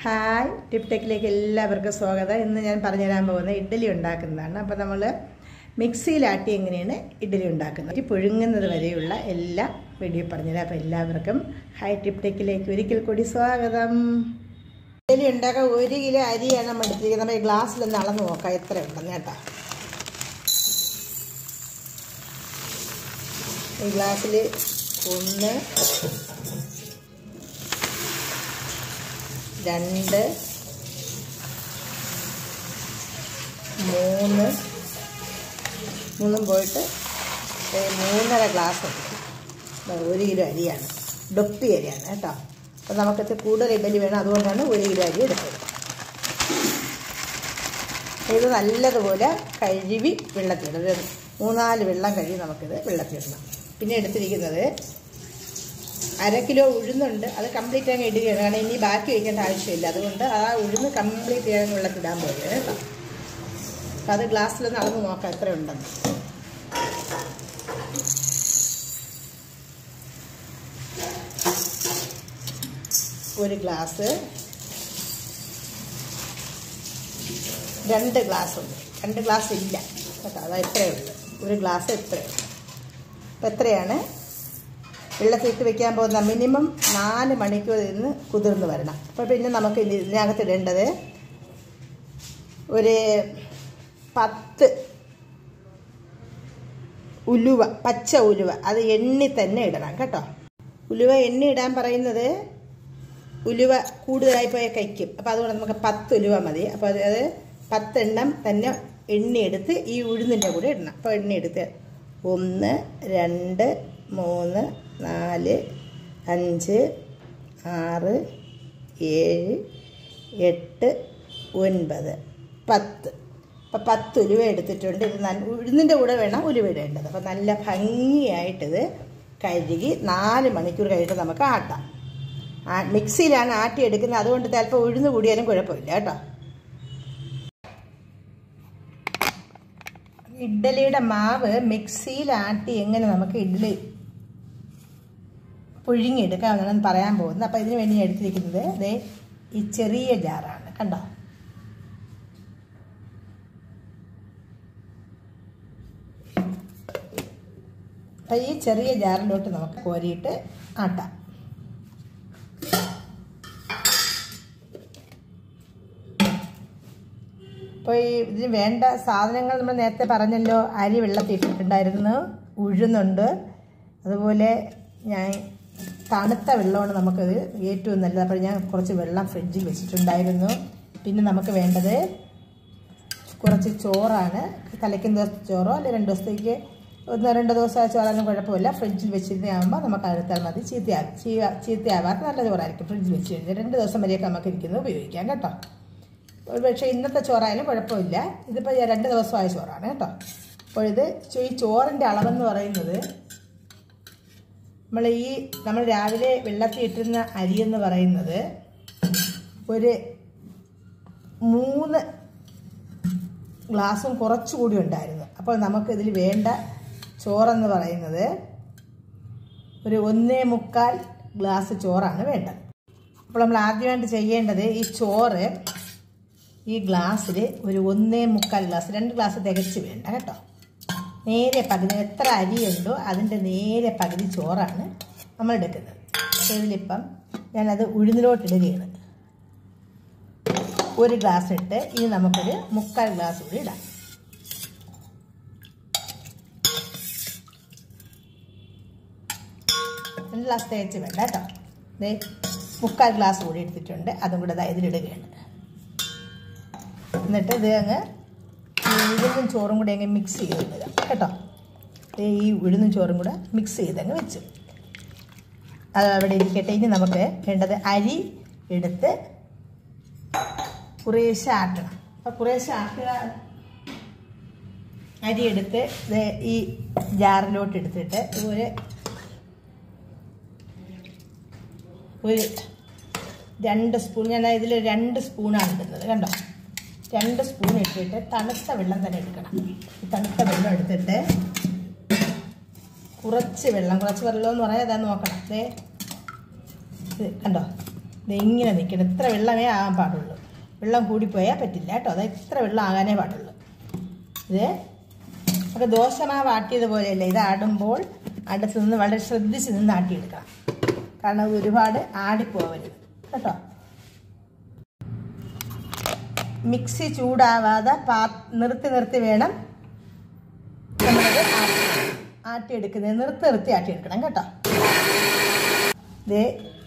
Hi tip ടെക്കിലേക്ക് എല്ലാവർക്കും സ്വാഗതം. ഇന്ന് ഞാൻ പറഞ്ഞു തരാൻ പോകുന്നത് ഇഡ്ഡലി ഉണ്ടാക്കുന്നതാണ്. അപ്പോൾ നമ്മൾ മിക്സിയിലാട്ടി എങ്ങനെയാണ് ഇഡ്ഡലി ഉണ്ടാക്കുന്നത്, പുഴുങ്ങുന്നത് വരെയുള്ള എല്ലാ വീഡിയോ പറഞ്ഞുതരാം. അപ്പോൾ എല്ലാവർക്കും ഹായ് ടിപ്പ് ടെക്കിലേക്ക് ഒരിക്കൽ കൂടി സ്വാഗതം. ഇഡ്ഡലി ഉണ്ടാക്കാൻ 1 കിലോ അരിയാണ് നമ്മൾ എടുത്തിരിക്കുന്നത്. നമ്മൾ ഈ ഗ്ലാസ്സിലൊന്ന് അളന്ന് നോക്കാം എത്ര ഉണ്ടെന്ന് കേട്ടോ. ഈ ഗ്ലാസ്സിൽ 1 2 3 പോയിട്ട് 3.5 ഗ്ലാസ് ഉണ്ട്. 1 കിലോ അരിയാണ്, ഡൊപ്പി അരിയാണ് കേട്ടോ. അപ്പോൾ നമുക്കത് കൂടുതൽ ഇഡ്ഡലി വേണം, അതുകൊണ്ടാണ് 1 കിലോ അരി എടുത്തത്. ഇത് നല്ലതുപോലെ കഴുകി വെള്ളത്തിലിടണം. 3-4 വെള്ളം കഴുകി നമുക്കിത് വെള്ളത്തിലിടണം. പിന്നെ എടുത്തിരിക്കുന്നത് 1/2 കിലോ ഉഴുന്നുണ്ട്. അത് കംപ്ലീറ്റ് അങ്ങ് ഇടുകയാണ്, കാരണം ഇനി ബാക്കി വയ്ക്കേണ്ട ആവശ്യമില്ല. അതുകൊണ്ട് ആ ഉഴുന്ന് കംപ്ലീറ്റ് ചെയ്യാൻ വെള്ളത്തിടാൻ പോവുകയാണ് കേട്ടോ. അപ്പം അത് ഗ്ലാസ്സിലൊന്ന് അളന്ന് നോക്കാം എത്ര ഉണ്ടെന്ന്. ഒരു ഗ്ലാസ് 2 ഗ്ലാസ് ഉണ്ട്. 2 ഗ്ലാസ് ഇല്ല കേട്ടോ, അത് എത്രയേ ഉള്ളൂ. 1 ഗ്ലാസ് എത്രയുള്ളൂ. അപ്പം എത്രയാണ് വെള്ളത്തിട്ട് വെക്കാൻ പോകുന്ന? മിനിമം 4 മണിക്കൂർ ഇരുന്ന് കുതിർന്ന് വരണം. അപ്പോൾ പിന്നെ നമുക്ക് ഇതിനകത്ത് ഇടേണ്ടത് ഒരു 10 ഉലുവ, പച്ച ഉലുവ. അത് എണ്ണി തന്നെ ഇടണം കേട്ടോ. ഉലുവ എണ്ണി ഇടാൻ പറയുന്നത് ഉലുവ കൂടുതലായി പോയ കഴിക്കും. അപ്പോൾ അതുകൊണ്ട് നമുക്ക് 10 ഉലുവ മതി. അപ്പോൾ അത് 10 എണ്ണം തന്നെ എണ്ണിയെടുത്ത് ഈ ഉഴുന്നിൻ്റെ കൂടെ ഇടണം. അപ്പോൾ എണ്ണിയെടുത്ത് 1 2 3 4 5 6 7 8 9 10. അപ്പോൾ 10 ഉലുവ എടുത്തിട്ടുണ്ട്. ഇത് ഉഴുന്നിൻ്റെ കൂടെ വേണം ഉലുവ ഇടേണ്ടത്. അപ്പോൾ നല്ല ഭംഗിയായിട്ടിത് കഴുകി 4 മണിക്കൂർ കഴിഞ്ഞിട്ട് നമുക്ക് ആട്ടാം. മിക്സിയിലാണ് ആട്ടിയെടുക്കുന്നത്, അതുകൊണ്ട് ചിലപ്പോൾ ഉഴുന്ന് കൂടിയാലും കുഴപ്പമില്ല കേട്ടോ. ഇഡ്ഡലിയുടെ മാവ് മിക്സിയിലാട്ടി എങ്ങനെ നമുക്ക് ഇഡ്ഡലി പുഴുങ്ങിയെടുക്കാമെന്നാണ് പറയാൻ പോകുന്നത്. അപ്പോൾ ഇതിന് വേണ്ടി ഞാൻ എടുത്തിരിക്കുന്നത് അതേ ഈ ചെറിയ ജാറാണ് കണ്ടോ. അപ്പോൾ ഈ ചെറിയ ജാറിലോട്ട് നമുക്ക് കോരിയിട്ട് ആട്ടാം. അപ്പോൾ ഈ ഇതിന് വേണ്ട സാധനങ്ങൾ നമ്മൾ നേരത്തെ പറഞ്ഞല്ലോ. അരി വെള്ളത്തിട്ടിട്ടുണ്ടായിരുന്നു, ഉഴുന്നുണ്ട്, അതുപോലെ ഞാൻ തണുത്ത വെള്ളമാണ് നമുക്കത് ഏറ്റവും നല്ലത്. അപ്പോൾ ഞാൻ കുറച്ച് വെള്ളം ഫ്രിഡ്ജിൽ വെച്ചിട്ടുണ്ടായിരുന്നു. പിന്നെ നമുക്ക് വേണ്ടത് കുറച്ച് ചോറാണ്. തലയ്ക്കുന്ന ദിവസത്തെ ചോറോ അല്ലെങ്കിൽ 2 ദിവസത്തേക്ക് 1-2 ദിവസം ചോറാനും കുഴപ്പമില്ല. ഫ്രിഡ്ജിൽ വെച്ചിരുന്നാകുമ്പോൾ നമുക്ക് അടുത്താൽ മതി. ചീത്തയാവാത്ത നല്ല ചോറായിരിക്കും. ഫ്രിഡ്ജിൽ വെച്ച് കഴിഞ്ഞാൽ 2 ദിവസം വരെയൊക്കെ നമുക്ക് ഇരിക്കുന്നത് ഉപയോഗിക്കാം കേട്ടോ. പക്ഷേ ഇന്നത്തെ ചോറായാലും കുഴപ്പമില്ല. ഇതിപ്പോൾ 2 ദിവസമായ ചോറാണ് കേട്ടോ. അപ്പോൾ ഈ ചോറിൻ്റെ അളവെന്ന് പറയുന്നത് നമ്മൾ രാവിലെ വെള്ളത്തിൽ ഇട്ടിരുന്ന അരിയെന്ന് പറയുന്നത് ഒരു 3 ഗ്ലാസും കുറച്ചുകൂടി ഉണ്ടായിരുന്നു. അപ്പോൾ നമുക്കിതിൽ വേണ്ട ചോറെന്ന് പറയുന്നത് ഒരു 1.25 ഗ്ലാസ് ചോറാണ് വേണ്ടത്. അപ്പോൾ നമ്മൾ ആദ്യമായിട്ട് ചെയ്യേണ്ടത് ഈ ചോറ് ഈ ഗ്ലാസ്സിൽ ഒരു 1.25 ഗ്ലാസ്, 2 ഗ്ലാസ് തികച്ച് വേണ്ട കേട്ടോ. നേരെ പകുതി, എത്ര അരിയുണ്ടോ അതിൻ്റെ നേരെ പകുതി ചോറാണ് നമ്മൾ എടുക്കുന്നത്. ഇതിലിപ്പം ഞാനത് ഉഴുന്നിലോട്ടിടുകയാണ്. 1 ഗ്ലാസ് ഇട്ട് ഇനി നമുക്കൊരു 3/4 ഗ്ലാസ് കൂടി ഇടാം. രണ്ട് ഗ്ലാസ് തേച്ച് വേണ്ട കേട്ടോ. 3/4 ഗ്ലാസ് കൂടി എടുത്തിട്ടുണ്ട്. അതും കൂടെ ഇതിലിടുകയാണ്. എന്നിട്ട് ഇത് അങ്ങ് ഉഴുന്നും ചോറും കൂടി അങ്ങ് മിക്സ് ചെയ്തിടുക കേട്ടോ. ഈ ഉഴുന്നും ചോറും കൂടെ മിക്സ് ചെയ്തങ്ങ് വെച്ചു അത് അവിടെ ഇരിക്കട്ടെ. ഇനി നമുക്ക് വേണ്ടത് അരി എടുത്ത് കുറേശ്ശെ ആട്ടണം. അപ്പോൾ കുറേശ്ശെ ആട്ടുക. അരി എടുത്ത് ഈ ജാറിലോട്ട് എടുത്തിട്ട് ഒരു 2 സ്പൂൺ, ഞാൻ ഇതിൽ 2 സ്പൂണാണ് ഇടുന്നത് കണ്ടോ. 2 സ്പൂൺ ഇട്ടിട്ട് തണുത്ത വെള്ളം തന്നെ എടുക്കണം. തണുത്ത വെള്ളം എടുത്തിട്ട് കുറച്ച് വെള്ളം എന്ന് പറയാൻ അതാ നോക്കണം. ഇത് കണ്ടോ, ഇങ്ങനെ നിൽക്കണം. ഇത്ര വെള്ളമേ ആകാൻ പാടുള്ളൂ. വെള്ളം കൂടിപ്പോയാൽ പറ്റില്ല കേട്ടോ. അത് ഇത്ര വെള്ളം ആകാനേ പാടുള്ളൂ. ഇത് നമുക്ക് ദോശമാവ് ആട്ടിയതുപോലെയല്ല. ഇത് ആടുമ്പോൾ അടുത്ത് നിന്ന് വളരെ ശ്രദ്ധിച്ച് നിന്ന് ആട്ടിയെടുക്കണം. കാരണം അത് ഒരുപാട് ആടിപ്പോവരുത് കേട്ടോ. മിക്സി ചൂടാവാതെ നിർത്തി വേണം നമ്മളത് ആട്ടിയെടുക്കുന്നത്. നിർത്തി ആട്ടിയെടുക്കണം കേട്ടോ. ഇത്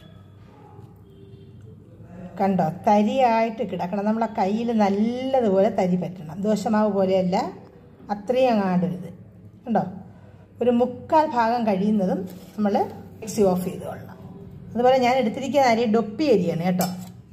കണ്ടോ, തരിയായിട്ട് കിടക്കണം. നമ്മളെ കയ്യിൽ നല്ലതുപോലെ തരി പറ്റണം. ദോശമാവ് പോലെയല്ല, അത്രയും ആടരുത്. കണ്ടോ, ഒരു 3/4 ഭാഗം കഴിയുന്നതും നമ്മൾ മിക്സി ഓഫ് ചെയ്ത് കൊള്ളണം. അതുപോലെ ഞാൻ എടുത്തിരിക്കുന്ന അരി ഡൊപ്പി അരിയാണ് കേട്ടോ.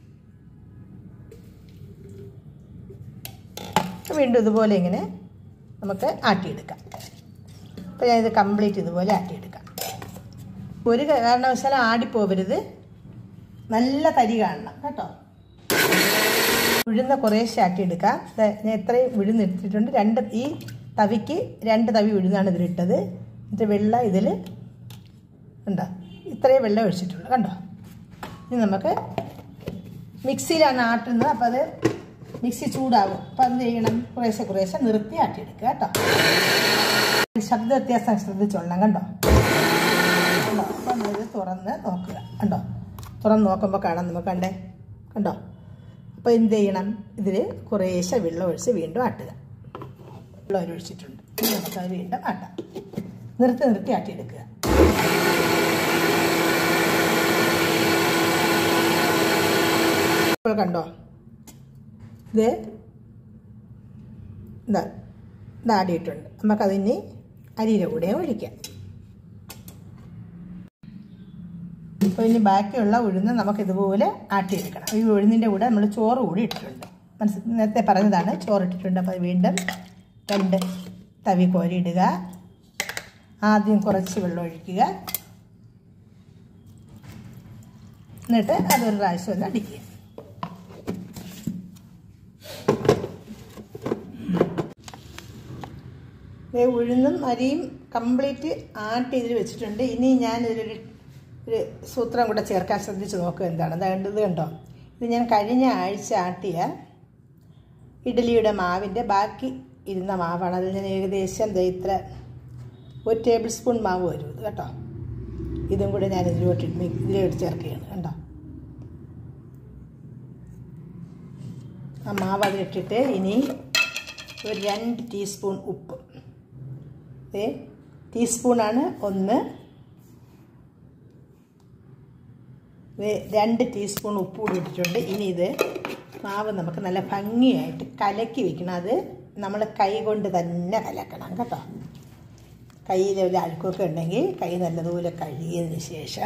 വീണ്ടും ഇതുപോലെ ഇങ്ങനെ നമുക്ക് ആട്ടിയെടുക്കാം. അപ്പോൾ ഞാനിത് കംപ്ലീറ്റ് ഇതുപോലെ ആട്ടിയെടുക്കാം. ഒരു കാരണവശാലും ആടിപ്പോവരുത്, നല്ല തരി കാണണം കേട്ടോ. ഉഴുന്ന കുറേശ്ശെ ആട്ടിയെടുക്കാം. ഞാൻ ഇത്രയും ഉഴുന്നെടുത്തിട്ടുണ്ട്. ഈ തവിക്ക് 2 തവി ഉഴുന്നാണ് ഇതിലിട്ടത്. എന്നിട്ട് വെള്ളം ഇതിൽ ഉണ്ടോ, ഇത്രയും വെള്ളം ഒഴിച്ചിട്ടുള്ളൂ കണ്ടോ. ഇനി നമുക്ക് മിക്സിയിലാണ് ആട്ടുന്നത്. അപ്പോൾ അത് മിക്സി ചൂടാകും. അപ്പോൾ എന്ത് ചെയ്യണം, കുറേശ്ശെ നിർത്തി ആട്ടിയെടുക്കുക കേട്ടോ. ശബ്ദ വ്യത്യാസം ശ്രദ്ധിച്ചോളണം കണ്ടോ. കണ്ടോ, അപ്പോൾ നമ്മളിത് തുറന്ന് നോക്കുക കണ്ടോ. തുറന്ന് നോക്കുമ്പോൾ കാണാം നമുക്ക് കണ്ടോ. അപ്പോൾ എന്ത് ചെയ്യണം, ഇതിൽ കുറേശ്ശെ വെള്ളം ഒഴിച്ച് വീണ്ടും ആട്ടുക. വെള്ളം ഒഴിച്ചിട്ടുണ്ട്. നമുക്കത് വീണ്ടും ആട്ടാം. നിർത്തി ആട്ടിയെടുക്കുക. ഇപ്പോൾ കണ്ടോ, ഇത് ആടിയിട്ടുണ്ട്. നമുക്കതിന് അരിയുടെ കൂടെ ഒഴിക്കാം. അപ്പോൾ ഇനി ബാക്കിയുള്ള ഉഴുന്ന് നമുക്കിതുപോലെ ആട്ടിയെടുക്കണം. ഈ ഉഴുന്നിൻ്റെ കൂടെ നമ്മൾ ചോറ് കൂടി ഇട്ടിട്ടുണ്ട്. നേരത്തെ പറഞ്ഞതാണ്, ചോറ് ഇട്ടിട്ടുണ്ട്. അപ്പോൾ വീണ്ടും 2 തവി കോരിയിടുക. ആദ്യം കുറച്ച് വെള്ളം ഒഴിക്കുക. എന്നിട്ട് അതൊരു പ്രാവശ്യം ഒന്ന് അടിക്കുക. ഉഴുന്നും അരിയും കംപ്ലീറ്റ് ആട്ടി ഇതിൽ വെച്ചിട്ടുണ്ട്. ഇനി ഞാനിതിലൊരു സൂത്രം കൂടെ ചേർക്കാൻ ശ്രദ്ധിച്ച് നോക്കുക. എന്താണ് ഇത് കണ്ടോ. ഇത് ഞാൻ കഴിഞ്ഞ ആഴ്ച ആട്ടിയ ഇഡ്ഡലിയുടെ മാവിൻ്റെ ബാക്കി ഇരുന്ന മാവാണ്. അതിൽ ഞാൻ ഏകദേശം ഇത്ര 1 ടേബിൾ സ്പൂൺ മാവ് വരും ഇത് കേട്ടോ. ഇതും കൂടെ ഞാൻ ഇതിലോട്ട് ചേർക്കുകയാണ് കണ്ടോ. ആ മാവ് അതിലിട്ടിട്ട് ഇനി ഒരു 2 ടീസ്പൂൺ ഉപ്പ്. ടീസ്പൂണാണ് 1. 2 ടീസ്പൂൺ ഉപ്പ് കൂടി ഇട്ടിട്ടുണ്ട്. ഇനി ഇത് മാവ് നമുക്ക് നല്ല ഭംഗിയായിട്ട് കലക്കി വെക്കണം. അത് നമ്മൾ കൈ കൊണ്ട് തന്നെ കലക്കണം കേട്ടോ. കയ്യിൽ ഒരു അഴുക്കൊക്കെ ഉണ്ടെങ്കിൽ കൈ നല്ലതുപോലെ കഴുകിയതിന് ശേഷം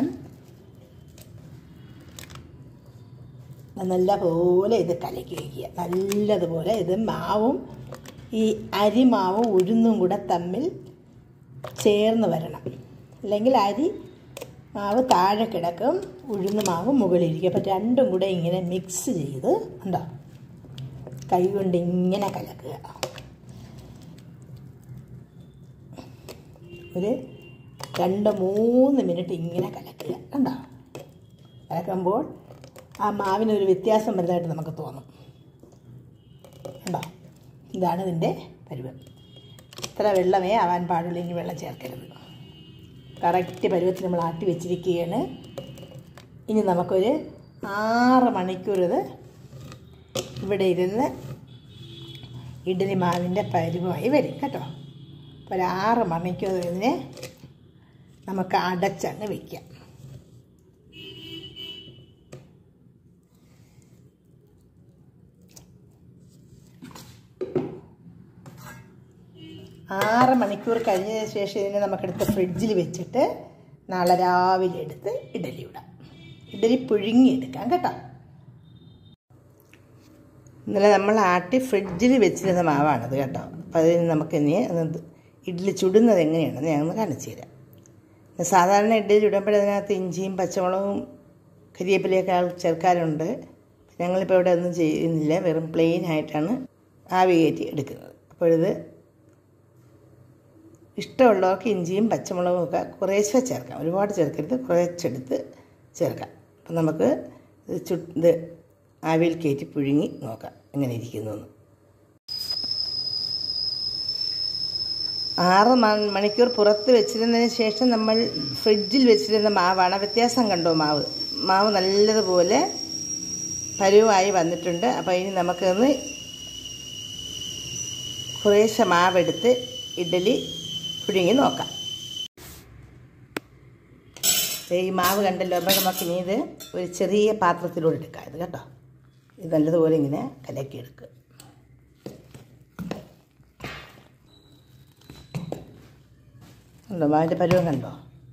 നല്ലപോലെ ഇത് കലക്കി വയ്ക്കുക. നല്ലതുപോലെ ഇത് മാവും ഈ അരിമാവും ഉഴുന്നും കൂടെ തമ്മിൽ ചേർന്ന് വരണം. അല്ലെങ്കിൽ അരി മാവ് താഴെ കിടക്കും, ഉഴുന്ന് മാവ് മുകളിലിരിക്കും. അപ്പോൾ രണ്ടും കൂടെ ഇങ്ങനെ മിക്സ് ചെയ്ത് ഉണ്ടോ കൈ കൊണ്ട് ഇങ്ങനെ കലക്കുക. ഒരു 2-3 മിനിറ്റ് ഇങ്ങനെ കലക്കുക കണ്ടോ. കലക്കുമ്പോൾ ആ മാവിനൊരു വ്യത്യാസം വരുന്നതായിട്ട് നമുക്ക് തോന്നും കണ്ടോ. ഇതാണ് ഇതിൻ്റെ പരുവം. ഇത്ര വെള്ളമേ ആവാൻ പാടുള്ളൂ. ഇനി വെള്ളം ചേർക്കരുത്. കറക്റ്റ് പരുവത്തിൽ നമ്മൾ ആട്ടി വെച്ചിരിക്കുകയാണ്. ഇനി നമുക്കൊരു 6 മണിക്കൂർ ഇത് ഇവിടെ ഇരുന്ന് ഇഡ്ഡലി മാവിൻ്റെ പരുവമായി വരും കേട്ടോ. അപ്പോൾ ഒരു 6 മണിക്കൂർ ഇതിനെ നമുക്ക് അടച്ചങ്ങ് വയ്ക്കാം. ആറ് മണിക്കൂർ കഴിഞ്ഞതിന് ശേഷം ഇതിനെ നമുക്കെടുത്ത് ഫ്രിഡ്ജിൽ വെച്ചിട്ട് നാളെ രാവിലെ എടുത്ത് ഇഡ്ഡലി ഇടാം. ഇഡ്ഡലി പുഴുങ്ങിയെടുക്കാം കേട്ടോ. ഇന്നലെ നമ്മൾ ആട്ടി ഫ്രിഡ്ജിൽ വെച്ചിരുന്ന മാവാണത് കേട്ടോ. അപ്പോൾ അതിന് നമുക്കിനി ഇഡ്ഡലി ചുടുന്നത് എങ്ങനെയാണെന്ന് ഞാൻ ഒന്ന് കാണിച്ചു തരാം. സാധാരണ ഇഡ്ഡലി ചുടുമ്പോഴതിനകത്ത് ഇഞ്ചിയും പച്ചമുളകും കരിവേപ്പിലയൊക്കെ ചേർക്കാറുണ്ട്. ഞങ്ങളിപ്പോൾ ഇവിടെ ഒന്നും ചെയ്യുന്നില്ല. വെറും പ്ലെയിൻ ആയിട്ടാണ് ആവി കയറ്റി എടുക്കുന്നത്. അപ്പോൾ ഇത് ഇഷ്ടമുള്ളവർക്ക് ഇഞ്ചിയും പച്ചമുളകും ഒക്കെ കുറേശ്ശെ ചേർക്കാം. ഒരുപാട് ചേർക്കരുത്, കുറച്ചെടുത്ത് ചേർക്കാം. അപ്പം നമുക്ക് ഇത് ആവിയിൽ കയറ്റി പുഴുങ്ങി നോക്കാം എങ്ങനെ ഇരിക്കുന്നു എന്ന്. 6 മണിക്കൂർ പുറത്ത് വെച്ചിരുന്നതിന് ശേഷം നമ്മൾ ഫ്രിഡ്ജിൽ വെച്ചിരുന്ന മാവാണ്. വ്യത്യാസം കണ്ടോ? മാവ് നല്ലതുപോലെ പരുവായി വന്നിട്ടുണ്ട്. അപ്പോൾ ഇനി നമുക്കൊന്ന് കുറേശ്ശെ മാവെടുത്ത് ഇഡ്ഡലി പുഴുങ്ങി നോക്കാം. ഈ മാവ് കണ്ടല്ലോ. അപ്പോൾ നമുക്കിനി ഇത് ഒരു ചെറിയ പാത്രത്തിലൂടെ എടുക്കാം. ഇത് കേട്ടോ, ഇത് നല്ലതുപോലെ ഇങ്ങനെ കലക്കിയെടുക്കുക. കണ്ടോ മാവിൻ്റെ പരുവം കണ്ടോ?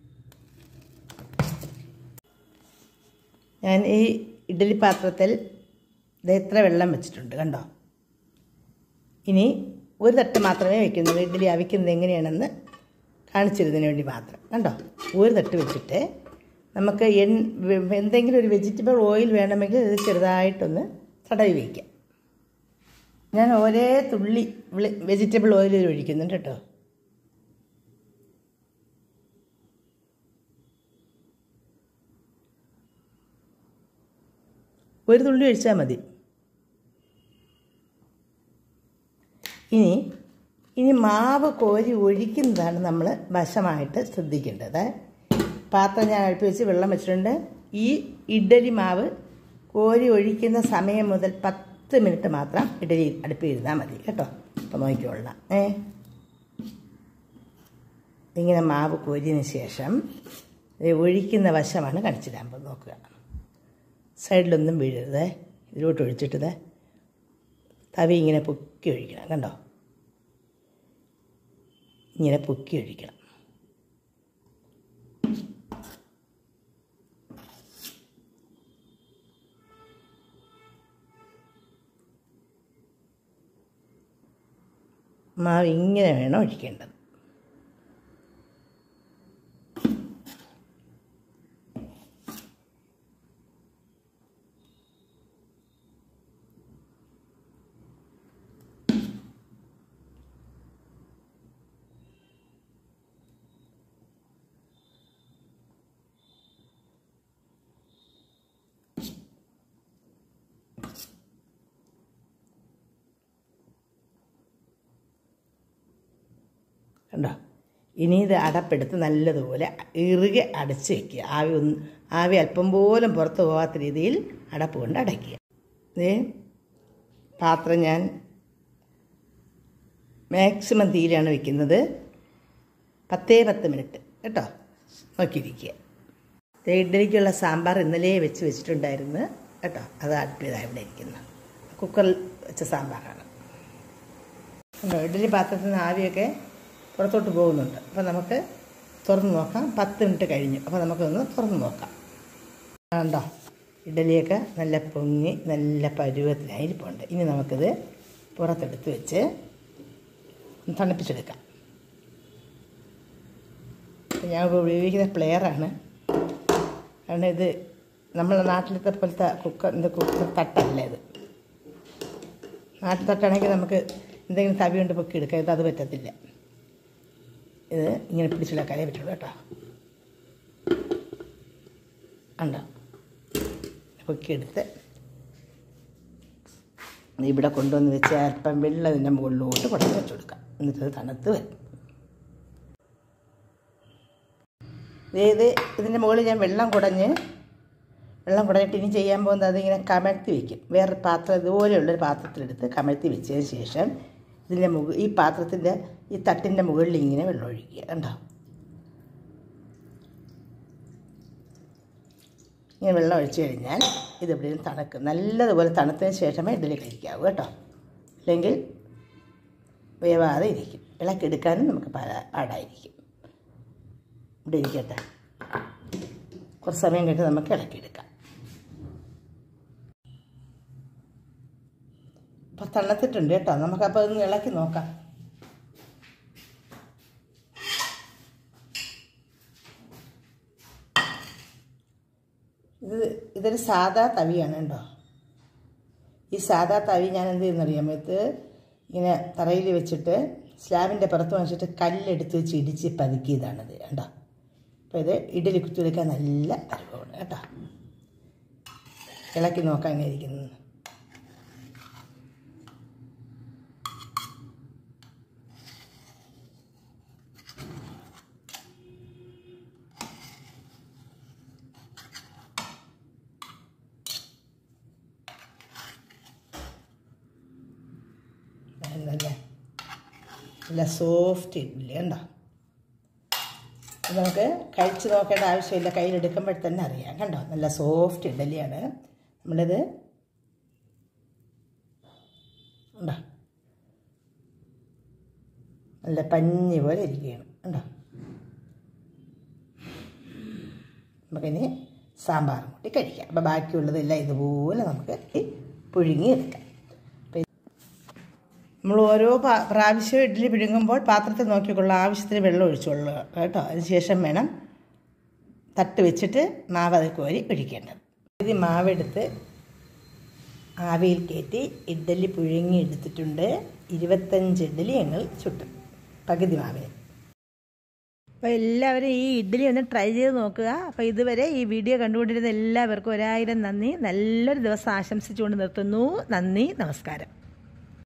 ഞാൻ ഈ ഇഡ്ഡലി പാത്രത്തിൽ ഇത്ര വെള്ളം വെച്ചിട്ടുണ്ട് കണ്ടോ. ഇനി ഒരു തട്ട് മാത്രമേ വയ്ക്കുന്നുള്ളൂ. ഇഡ്ഡലി അവിക്കുന്നത് എങ്ങനെയാണെന്ന് കാണിച്ചിരുന്നതിന് വേണ്ടി മാത്രം കണ്ടോ. ഒരു തട്ട് വെച്ചിട്ട് നമുക്ക് എന്തെങ്കിലും ഒരു വെജിറ്റബിൾ ഓയിൽ വേണമെങ്കിൽ ഇത് ചെറുതായിട്ടൊന്ന് തടവി വയ്ക്കാം. ഞാൻ ഒരേ തുള്ളി വെജിറ്റബിൾ ഓയിൽ ഒഴിക്കുന്നുണ്ട് കേട്ടോ. ഒരു തുള്ളി ഒഴിച്ചാൽ മതി. ഇനി മാവ് കോരി ഒഴിക്കുന്നതാണ് നമ്മൾ വശമായിട്ട് ശ്രദ്ധിക്കേണ്ടത്. പാത്രം ഞാൻ അടുപ്പ് വെച്ച് വെള്ളം വെച്ചിട്ടുണ്ട്. ഈ ഇഡ്ഡലി മാവ് കോരി ഒഴിക്കുന്ന സമയം മുതൽ 10 മിനിറ്റ് മാത്രം ഇഡ്ഡലി അടുപ്പിൽ ഇരുന്നാൽ മതി കേട്ടോ. അപ്പോൾ നോക്കിക്കൊള്ളാം. ഇങ്ങനെ മാവ് കോരിയതിന് ശേഷം ഒഴിക്കുന്ന വശമാണ് കാണിച്ചിടാൻ പോകുന്നത്. നോക്കുക, സൈഡിലൊന്നും വീഴരുത്. ഇതിലോട്ട് ഒഴിച്ചിട്ടത് തവി ഇങ്ങനെ പൊക്കി ഒഴിക്കണം കണ്ടോ. ഇങ്ങനെ പൊക്കി ഒഴിക്കണം. മാവ് ഇങ്ങനെ വേണം ഒഴിക്കേണ്ടത്. കണ്ടോ. ഇനി ഇത് അടപ്പെടുത്ത് നല്ലതുപോലെ ഇറുകെ അടച്ച് വയ്ക്കുക. ആവി അല്പം പോലും പുറത്ത് പോകാത്ത രീതിയിൽ അടപ്പ് കൊണ്ട് അടയ്ക്കുക. പാത്രം ഞാൻ മാക്സിമം തീയിലാണ് വയ്ക്കുന്നത്. 10 മിനിറ്റ് കേട്ടോ. നോക്കിയിരിക്കുക. ഇഡ്ഡലിക്കുള്ള സാമ്പാർ ഇന്നലെ വെച്ചിട്ടുണ്ടായിരുന്നു കേട്ടോ. അത് അടുപ്പിയതാണ് ഇവിടെ ഇരിക്കുന്നത്. കുക്കറിൽ വെച്ച സാമ്പാറാണ് കേട്ടോ. ഇഡ്ഡലി പാത്രത്തിൽ നിന്ന് ആവിയൊക്കെ പുറത്തോട്ട് പോകുന്നുണ്ട്. അപ്പോൾ നമുക്ക് തുറന്ന് നോക്കാം. 10 മിനിറ്റ് കഴിഞ്ഞു. അപ്പോൾ നമുക്കൊന്ന് തുറന്ന് നോക്കാം. കണ്ടോ, ഇഡ്ഡലിയൊക്കെ നല്ല പൊങ്ങി നല്ല പരുവത്തിനായിരിപ്പുണ്ട്. ഇനി നമുക്കിത് പുറത്തെടുത്ത് വെച്ച് തണുപ്പിച്ചെടുക്കാം. ഞാൻ ഉപയോഗിക്കുന്ന പ്ലെയറാണ്. കാരണം ഇത് നമ്മളെ നാട്ടിലത്തെ പോലത്തെ കുക്കർ തട്ടല്ല ഇത്. നാട്ടിൽ തട്ടാണെങ്കിൽ നമുക്ക് എന്തെങ്കിലും തവി കൊണ്ട് പൊക്കി എടുക്കാം. ഇത് അത് പറ്റത്തില്ല. ഇത് ഇങ്ങനെ പിടിച്ചെടുക്കാനേ പറ്റുള്ളൂ കേട്ടോ. ഉണ്ടോ, പൊക്കിയെടുത്ത് ഇവിടെ കൊണ്ടുവന്ന് വെച്ച് അല്പം വെള്ളം ഇതിൻ്റെ മുകളിലോട്ട് കുറച്ച് വെച്ച് കൊടുക്കാം. എന്നിട്ടത് തണുത്ത് വരും. ഇതിൻ്റെ മുകളിൽ ഞാൻ വെള്ളം കുടഞ്ഞിട്ട് ഇനി ചെയ്യാൻ പോകുന്നത് അതിങ്ങനെ കമഴ്ത്തി വയ്ക്കും. വേറെ പാത്രം ഇതുപോലെയുള്ളൊരു പാത്രത്തിലെടുത്ത് കമഴ്ത്തി വെച്ചതിന് ശേഷം ഇതിൻ്റെ ഈ പാത്രത്തിൻ്റെ ഈ തട്ടിൻ്റെ മുകളിൽ ഇങ്ങനെ വെള്ളം ഒഴിക്കുക. കണ്ടോ, ഇങ്ങനെ വെള്ളം ഒഴിച്ചു കഴിഞ്ഞാൽ ഇതെവിടെയും തണുക്കും. നല്ലതുപോലെ തണുത്തതിന് ശേഷമേ ഇഡ്ഡലി കഴിക്കാവൂ കേട്ടോ. അല്ലെങ്കിൽ വേവാതെ ഇരിക്കും. ഇളക്കിയെടുക്കാനും നമുക്ക് പാടായിരിക്കും. ഇവിടെ ഇരിക്കട്ടെ. കുറച്ച് സമയം കഴിഞ്ഞ് നമുക്ക് ഇളക്കിയെടുക്കാം. അപ്പോൾ തണുത്തിട്ടുണ്ട് കേട്ടോ. നമുക്കപ്പോൾ അതൊന്ന് ഇളക്കി നോക്കാം. ഇതൊരു സാധാ തവിയാണ് കേട്ടോ. ഈ സാധാ തവി ഞാൻ എന്ത് ചെയ്യുന്നറിയാമോ, ഇത് ഇങ്ങനെ തറയിൽ വെച്ചിട്ട് സ്ലാബിൻ്റെ പുറത്ത് വെച്ചിട്ട് കല്ലെടുത്ത് വെച്ച് ഇടിച്ച് പതുക്കിയതാണിത് കേട്ടോ. അപ്പോൾ ഇത് ഇഡ്ഡലി കുത്തിയെടുക്കാൻ നല്ല പരുവമാണ് കേട്ടോ. ഇളക്കി നോക്കാൻ ഇങ്ങനെ ഇരിക്കുന്നത്. നല്ല സോഫ്റ്റ് ഇഡ്ഡലി ഉണ്ടോ? നമുക്ക് കഴിച്ച് നോക്കേണ്ട ആവശ്യമില്ല, കയ്യിലെടുക്കുമ്പോൾ തന്നെ അറിയാം. കണ്ടോ, നല്ല സോഫ്റ്റ് ഇഡ്ഡലിയാണ്. നമ്മളിത് ഉണ്ടോ, നല്ല പഞ്ഞി പോലെ ഇരിക്കുകയാണ്. ഉണ്ടോ? നമുക്കിനി സാമ്പാറും കൂട്ടി കഴിക്കാം. അപ്പോൾ ബാക്കിയുള്ളതെല്ലാം ഇതുപോലെ നമുക്ക് പുഴുങ്ങിയെടുക്കാം. നമ്മൾ ഓരോ പ്രാവശ്യവും ഇഡ്ഡലി പിഴുങ്ങുമ്പോൾ പാത്രത്തിൽ നോക്കിക്കൊള്ളുക, ആവശ്യത്തിന് വെള്ളം ഒഴിച്ചുകൊള്ളുക കേട്ടോ. അതിനുശേഷം വേണം തട്ട് വെച്ചിട്ട് മാവ് അതിൽ കോരി ഒഴിക്കേണ്ടത്. ഇത് മാവെടുത്ത് ആവിയിൽ കയറ്റി ഇഡ്ഡലി പുഴുങ്ങി എടുത്തിട്ടുണ്ട്. 25 ഇഡ്ഡലി ഞങ്ങൾ ചുട്ടു, പകുതി മാവിന്. അപ്പോൾ എല്ലാവരും ഈ ഇഡ്ഡലി ഒന്ന് ട്രൈ ചെയ്ത് നോക്കുക. അപ്പോൾ ഇതുവരെ ഈ വീഡിയോ കണ്ടുകൊണ്ടിരുന്ന എല്ലാവർക്കും 1000 നന്ദി. നല്ലൊരു ദിവസം ആശംസിച്ചുകൊണ്ട് നിർത്തുന്നു. നന്ദി, നമസ്കാരം.